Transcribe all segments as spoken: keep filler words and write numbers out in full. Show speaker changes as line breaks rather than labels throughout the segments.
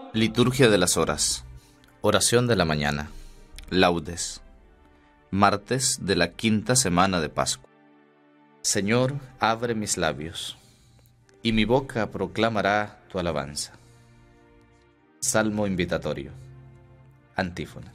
Liturgia de las Horas. Oración de la mañana. Laudes. Martes de la quinta semana de Pascua. Señor, abre mis labios, y mi boca proclamará tu alabanza. Salmo invitatorio. Antífona.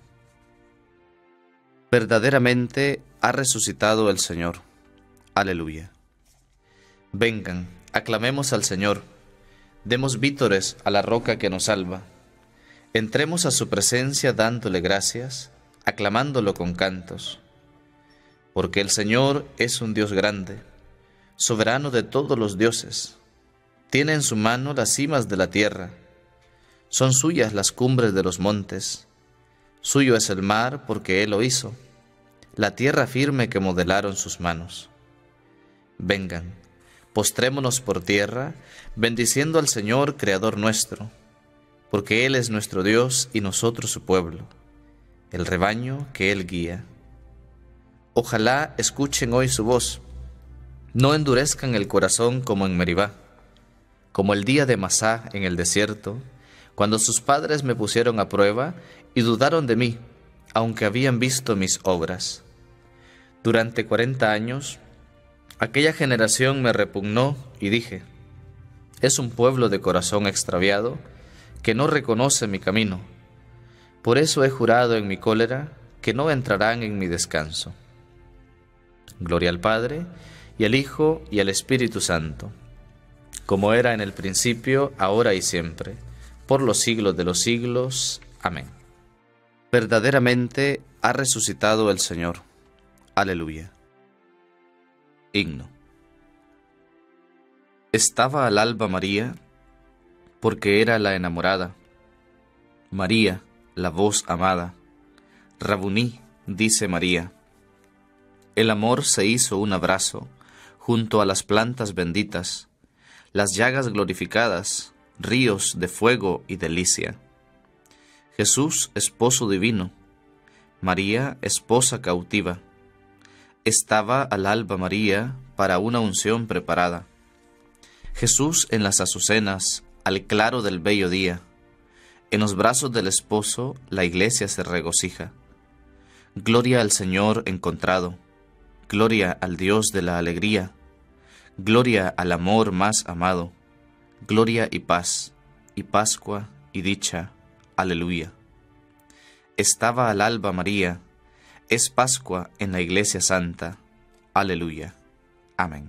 Verdaderamente ha resucitado el Señor. Aleluya. Vengan, aclamemos al Señor. Demos vítores a la roca que nos salva. Entremos a su presencia dándole gracias, aclamándolo con cantos. Porque el Señor es un Dios grande, soberano de todos los dioses. Tiene en su mano las cimas de la tierra. Son suyas las cumbres de los montes. Suyo es el mar porque Él lo hizo, la tierra firme que modelaron sus manos. Vengan, postrémonos por tierra, bendiciendo al Señor, Creador nuestro, porque Él es nuestro Dios y nosotros su pueblo, el rebaño que Él guía. Ojalá escuchen hoy su voz, no endurezcan el corazón como en Meribá, como el día de Masá en el desierto, cuando sus padres me pusieron a prueba y dudaron de mí, aunque habían visto mis obras. Durante cuarenta años, aquella generación me repugnó y dije, es un pueblo de corazón extraviado que no reconoce mi camino. Por eso he jurado en mi cólera que no entrarán en mi descanso. Gloria al Padre, y al Hijo, y al Espíritu Santo, como era en el principio, ahora y siempre, por los siglos de los siglos. Amén. Verdaderamente ha resucitado el Señor. Aleluya. Himno. Estaba al alba María, porque era la enamorada. María, la voz amada. Rabuní, dice María. El amor se hizo un abrazo, junto a las plantas benditas, las llagas glorificadas, ríos de fuego y delicia. Jesús, esposo divino, María, esposa cautiva. Estaba al alba María para una unción preparada. Jesús en las azucenas, al claro del bello día. En los brazos del esposo la iglesia se regocija. Gloria al Señor encontrado, gloria al Dios de la alegría, gloria al amor más amado, gloria y paz, y Pascua y dicha. Aleluya. Estaba al alba María, es Pascua en la Iglesia Santa. Aleluya. Amén.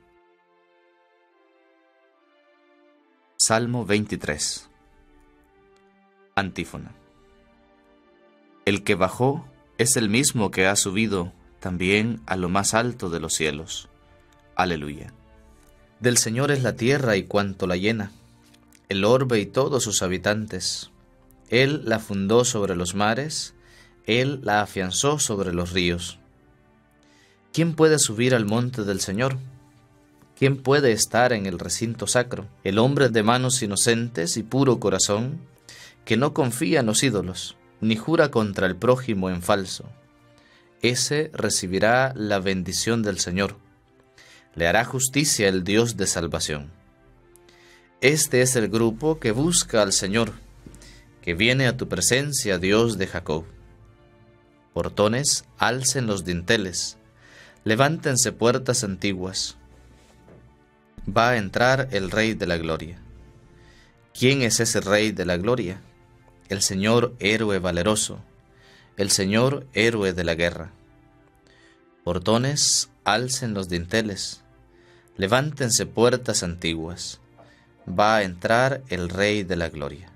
Salmo veintitrés. Antífona. El que bajó es el mismo que ha subido también a lo más alto de los cielos. Aleluya. Del Señor es la tierra y cuanto la llena, el orbe y todos sus habitantes. Él la fundó sobre los mares, Él la afianzó sobre los ríos. ¿Quién puede subir al monte del Señor? ¿Quién puede estar en el recinto sacro? El hombre de manos inocentes y puro corazón, que no confía en los ídolos, ni jura contra el prójimo en falso. Ese recibirá la bendición del Señor. Le hará justicia el Dios de salvación. Este es el grupo que busca al Señor, que viene a tu presencia, Dios de Jacob. Portones, alcen los dinteles, levántense puertas antiguas. Va a entrar el Rey de la Gloria. ¿Quién es ese Rey de la Gloria? El Señor héroe valeroso, el Señor héroe de la guerra. Portones, alcen los dinteles, levántense puertas antiguas. Va a entrar el Rey de la Gloria.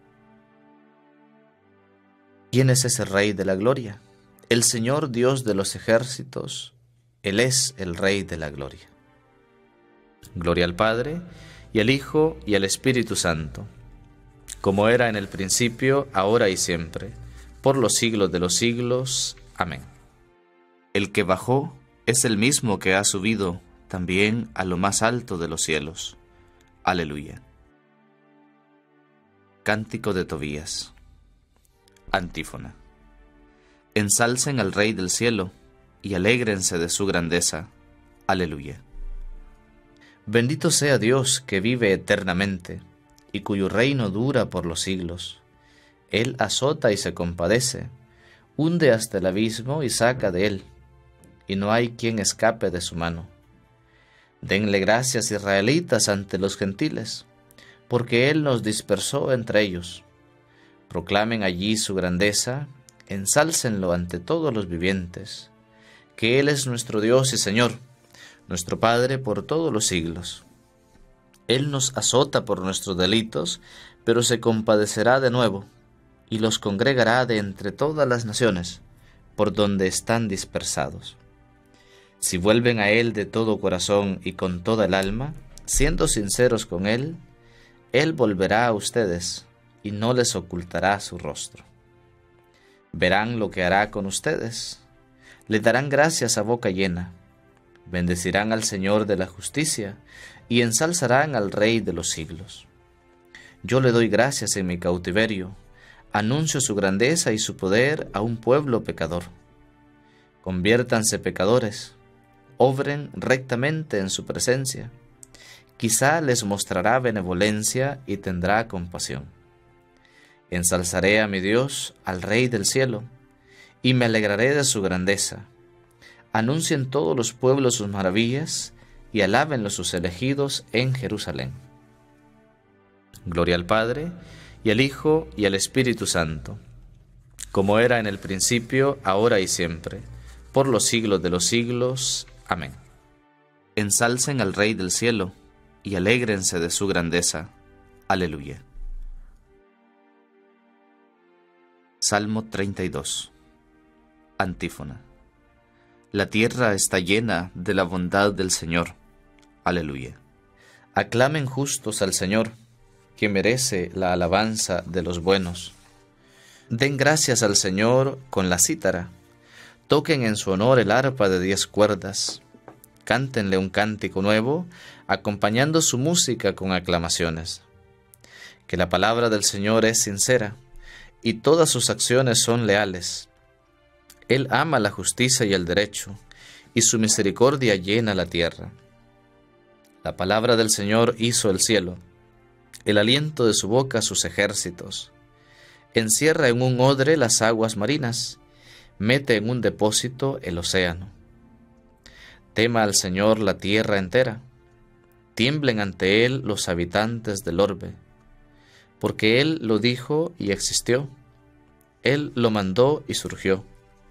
¿Quién es ese Rey de la Gloria? El Señor Dios de los ejércitos, Él es el Rey de la Gloria. Gloria al Padre, y al Hijo, y al Espíritu Santo, como era en el principio, ahora y siempre, por los siglos de los siglos. Amén. El que bajó es el mismo que ha subido también a lo más alto de los cielos. Aleluya. Cántico de Tobías. Antífona. Ensalcen al Rey del cielo, y alégrense de su grandeza. Aleluya. Bendito sea Dios que vive eternamente, y cuyo reino dura por los siglos. Él azota y se compadece, hunde hasta el abismo y saca de él, y no hay quien escape de su mano. Denle gracias, israelitas, ante los gentiles, porque él nos dispersó entre ellos. Proclamen allí su grandeza, ensálcenlo ante todos los vivientes, que él es nuestro Dios y Señor, nuestro Padre por todos los siglos. Él nos azota por nuestros delitos, pero se compadecerá de nuevo, y los congregará de entre todas las naciones, por donde están dispersados. Si vuelven a Él de todo corazón y con toda el alma, siendo sinceros con Él, Él volverá a ustedes, y no les ocultará su rostro. Verán lo que hará con ustedes, le darán gracias a boca llena, bendecirán al Señor de la justicia, y ensalzarán al Rey de los siglos. Yo le doy gracias en mi cautiverio, anuncio su grandeza y su poder a un pueblo pecador. Conviértanse pecadores, obren rectamente en su presencia. Quizá les mostrará benevolencia y tendrá compasión. Ensalzaré a mi Dios, al Rey del cielo, y me alegraré de su grandeza. Anuncien todos los pueblos sus maravillas, y alábenlo sus elegidos en Jerusalén. Gloria al Padre, y al Hijo, y al Espíritu Santo, como era en el principio, ahora y siempre, por los siglos de los siglos. Amén. Ensalcen al Rey del cielo, y alégrense de su grandeza. Aleluya. Salmo treinta y dos. Antífona. La tierra está llena de la bondad del Señor. Aleluya. Aclamen justos al Señor, que merece la alabanza de los buenos. Den gracias al Señor con la cítara. Toquen en su honor el arpa de diez cuerdas. Cántenle un cántico nuevo, acompañando su música con aclamaciones. Que la palabra del Señor es sincera, y todas sus acciones son leales. Él ama la justicia y el derecho, y su misericordia llena la tierra. La palabra del Señor hizo el cielo, el aliento de su boca sus ejércitos. Encierra en un odre las aguas marinas, mete en un depósito el océano. Tema al Señor la tierra entera, tiemblen ante Él los habitantes del orbe, porque Él lo dijo y existió, Él lo mandó y surgió.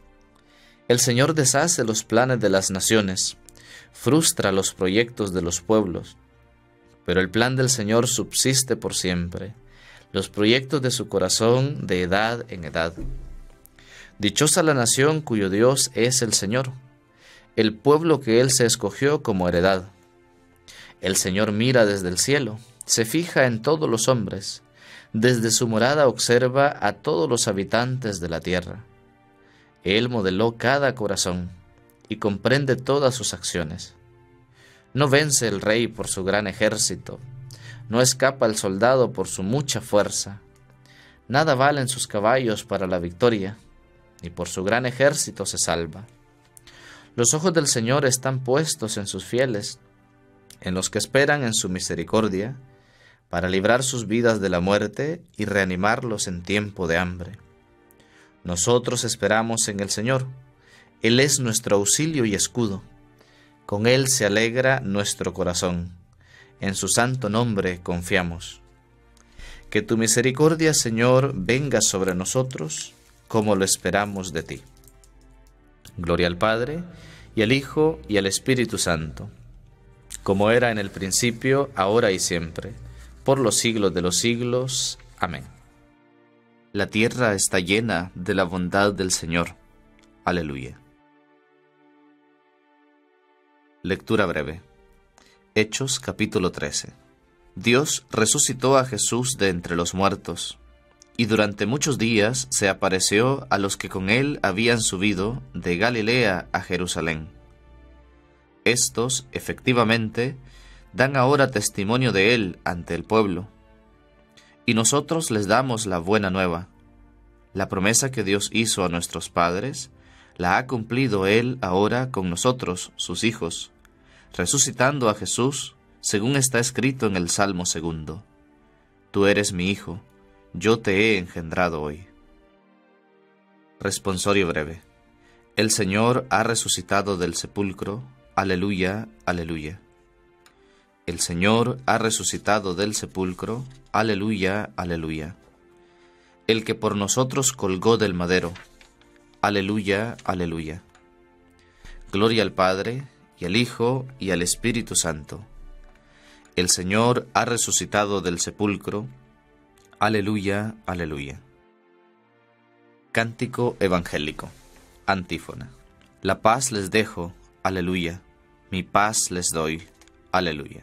El Señor deshace los planes de las naciones, frustra los proyectos de los pueblos, pero el plan del Señor subsiste por siempre, los proyectos de su corazón de edad en edad. Dichosa la nación cuyo Dios es el Señor, el pueblo que Él se escogió como heredad. El Señor mira desde el cielo, se fija en todos los hombres, desde su morada observa a todos los habitantes de la tierra. Él modeló cada corazón y comprende todas sus acciones. No vence el rey por su gran ejército, no escapa el soldado por su mucha fuerza. Nada valen sus caballos para la victoria, ni por su gran ejército se salva. Los ojos del Señor están puestos en sus fieles, en los que esperan en su misericordia, para librar sus vidas de la muerte y reanimarlos en tiempo de hambre. Nosotros esperamos en el Señor, Él es nuestro auxilio y escudo. Con Él se alegra nuestro corazón, en su santo nombre confiamos. Que tu misericordia, Señor, venga sobre nosotros, como lo esperamos de ti. Gloria al Padre, y al Hijo, y al Espíritu Santo, como era en el principio, ahora y siempre, por los siglos de los siglos. Amén. La tierra está llena de la bondad del Señor. Aleluya. Lectura breve. Hechos capítulo trece. Dios resucitó a Jesús de entre los muertos, y durante muchos días se apareció a los que con él habían subido de Galilea a Jerusalén. Estos, efectivamente, dan ahora testimonio de él ante el pueblo, y nosotros les damos la buena nueva. La promesa que Dios hizo a nuestros padres, la ha cumplido Él ahora con nosotros, sus hijos, resucitando a Jesús, según está escrito en el Salmo segundo. tú eres mi Hijo, yo te he engendrado hoy. Responsorio breve. El Señor ha resucitado del sepulcro. Aleluya, aleluya. El Señor ha resucitado del sepulcro. Aleluya, aleluya. El que por nosotros colgó del madero. Aleluya, aleluya. Gloria al Padre, y al Hijo, y al Espíritu Santo. El Señor ha resucitado del sepulcro. Aleluya, aleluya. Cántico evangélico. Antífona. La paz les dejo. Aleluya. Mi paz les doy. Aleluya.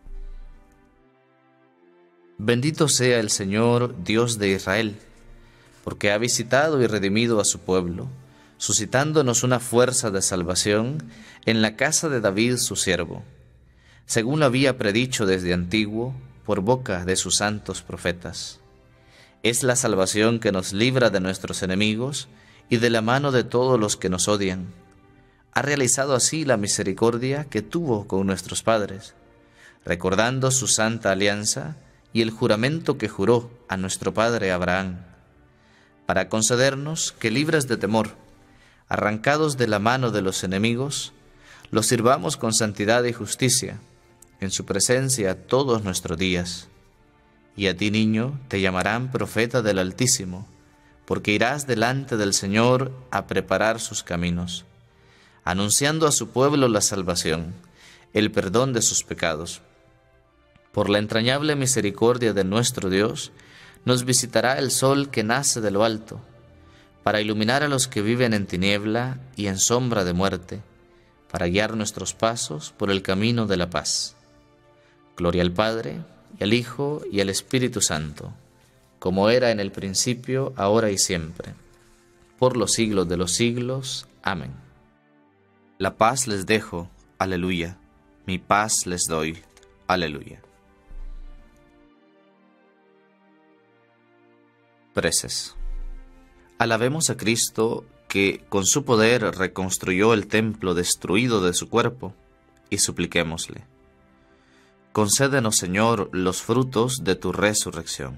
Bendito sea el Señor, Dios de Israel, porque ha visitado y redimido a su pueblo, suscitándonos una fuerza de salvación en la casa de David su siervo, según lo había predicho desde antiguo por boca de sus santos profetas. Es la salvación que nos libra de nuestros enemigos y de la mano de todos los que nos odian. Ha realizado así la misericordia que tuvo con nuestros padres, recordando su santa alianza y el juramento que juró a nuestro padre Abraham, para concedernos que, libres de temor, arrancados de la mano de los enemigos, los sirvamos con santidad y justicia, en su presencia todos nuestros días. Y a ti, niño, te llamarán profeta del Altísimo, porque irás delante del Señor a preparar sus caminos, anunciando a su pueblo la salvación, el perdón de sus pecados. Por la entrañable misericordia de nuestro Dios, nos visitará el sol que nace de lo alto, para iluminar a los que viven en tiniebla y en sombra de muerte, para guiar nuestros pasos por el camino de la paz. Gloria al Padre, y al Hijo, y al Espíritu Santo, como era en el principio, ahora y siempre, por los siglos de los siglos. Amén. La paz les dejo. Aleluya. Mi paz les doy. Aleluya. Preces. Alabemos a Cristo, que con su poder reconstruyó el templo destruido de su cuerpo, y supliquémosle: concédenos, Señor, los frutos de tu resurrección.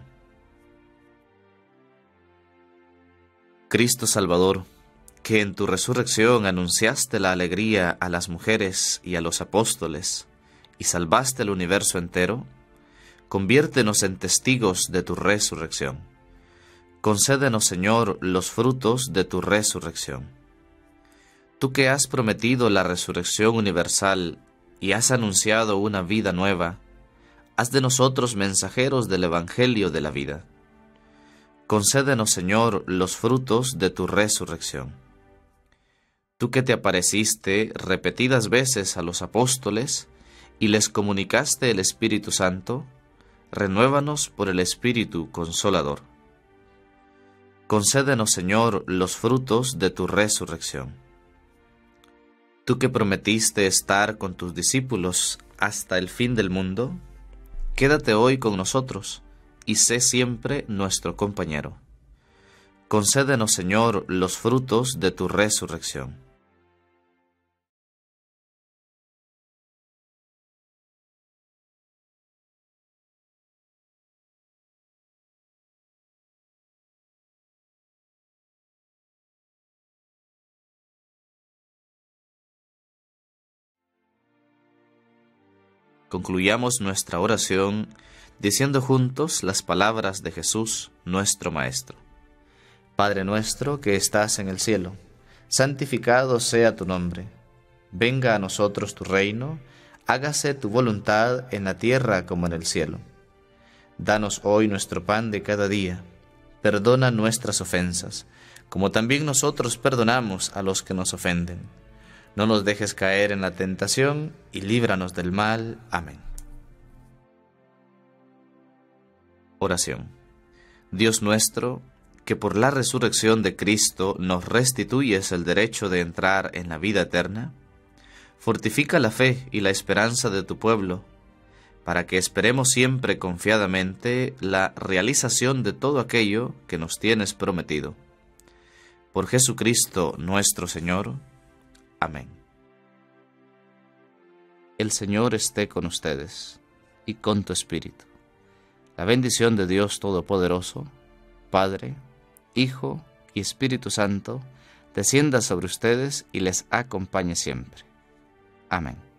Cristo Salvador, que en tu resurrección anunciaste la alegría a las mujeres y a los apóstoles, y salvaste el universo entero, conviértenos en testigos de tu resurrección. Concédenos, Señor, los frutos de tu resurrección. Tú que has prometido la resurrección universal y has anunciado una vida nueva, haz de nosotros mensajeros del Evangelio de la vida. Concédenos, Señor, los frutos de tu resurrección. Tú que te apareciste repetidas veces a los apóstoles y les comunicaste el Espíritu Santo, renuévanos por el Espíritu Consolador. Concédenos, Señor, los frutos de tu resurrección. Tú que prometiste estar con tus discípulos hasta el fin del mundo, quédate hoy con nosotros y sé siempre nuestro compañero. Concédenos, Señor, los frutos de tu resurrección. Concluyamos nuestra oración diciendo juntos las palabras de Jesús, nuestro Maestro. Padre nuestro que estás en el cielo, santificado sea tu nombre. Venga a nosotros tu reino, hágase tu voluntad en la tierra como en el cielo. Danos hoy nuestro pan de cada día. Perdona nuestras ofensas, como también nosotros perdonamos a los que nos ofenden. No nos dejes caer en la tentación y líbranos del mal. Amén. Oración. Dios nuestro, que por la resurrección de Cristo nos restituyes el derecho de entrar en la vida eterna, fortifica la fe y la esperanza de tu pueblo, para que esperemos siempre confiadamente la realización de todo aquello que nos tienes prometido. Por Jesucristo nuestro Señor. Amén. El Señor esté con ustedes y con tu espíritu. La bendición de Dios Todopoderoso, Padre, Hijo y Espíritu Santo, descienda sobre ustedes y les acompañe siempre. Amén.